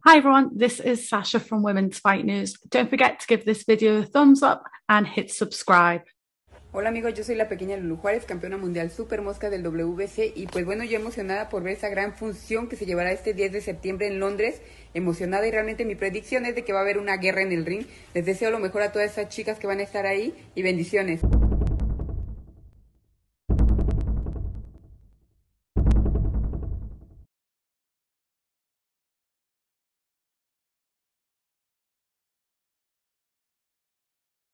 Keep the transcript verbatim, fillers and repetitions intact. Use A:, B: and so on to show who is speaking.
A: Hi everyone, this is Sasha from Women's Fight News. Don't forget to give this video a thumbs up and hit subscribe.
B: Hola amigos, yo soy la pequeña Lulu Juárez, campeona mundial super mosca del W B C y pues bueno, yo emocionada por ver esa gran función que se llevará este diez de septiembre en Londres, emocionada y realmente mi predicción es de que va a haber una guerra en el ring. Les deseo lo mejor a todas esas chicas que van a estar ahí y bendiciones.